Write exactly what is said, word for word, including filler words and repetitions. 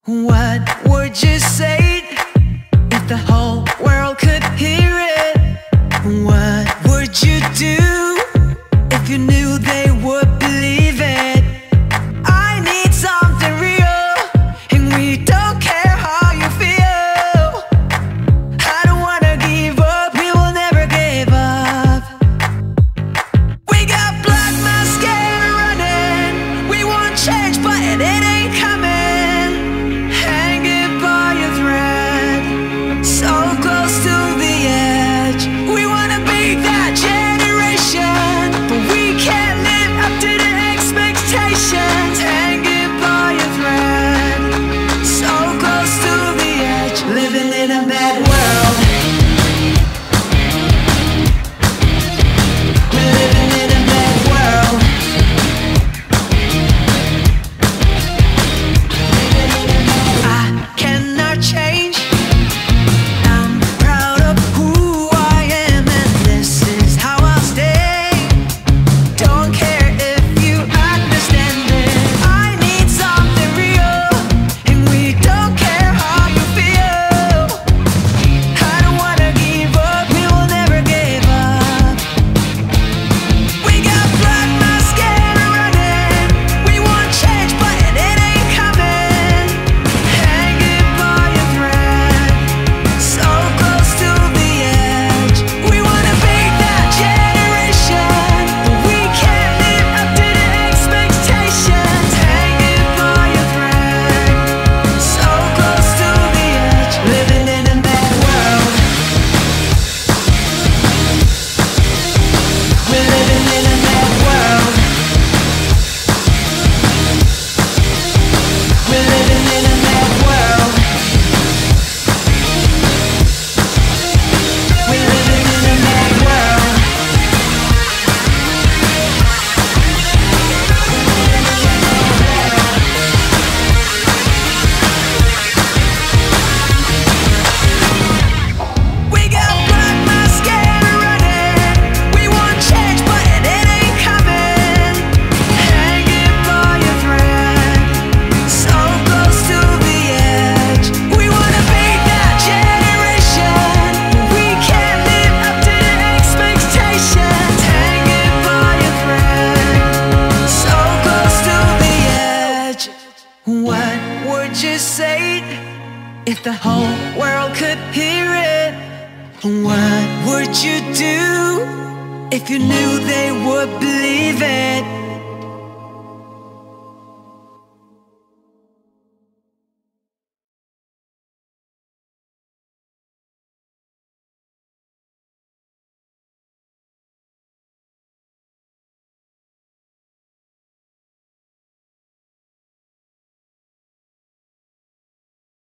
What would you say if the whole world could hear it? What would you do if you knew they would believe it? I need something real, and we don't care how you feel. I don't wanna give up, we will never give up. We got black mascara running, we want change but it ain't coming. Hanging by a thread, so close to the edge. We wanna be that generation, but we can't live up to the expectations. Hanging by a thread, so close to the edge. Living in a mad world. We're living in a mad world. I cannot change. I'm proud of who I am, and this is how I'll stay. Don't care if you understand it. I need something real, and we don't care how you feel. I don't wanna give up, we will never give up. We got black mascara running, we want change but it ain't coming. Hanging by a thread, so close to the edge. We wanna be that generation, but we can't live up to the expectations. Hanging by a thread, so close to the edge. Living in a mad world. We're living in a mad world. We're living in a mad world. We're living in a mad world. We got black mascara running, we want change but it ain't coming. Hanging by a thread, so close to the edge. We wanna be that generation, but we can't live up to the expectations. Hanging by a thread, so close to the edge. What would you say if the whole world could hear it? What would you do if you knew they would believe it?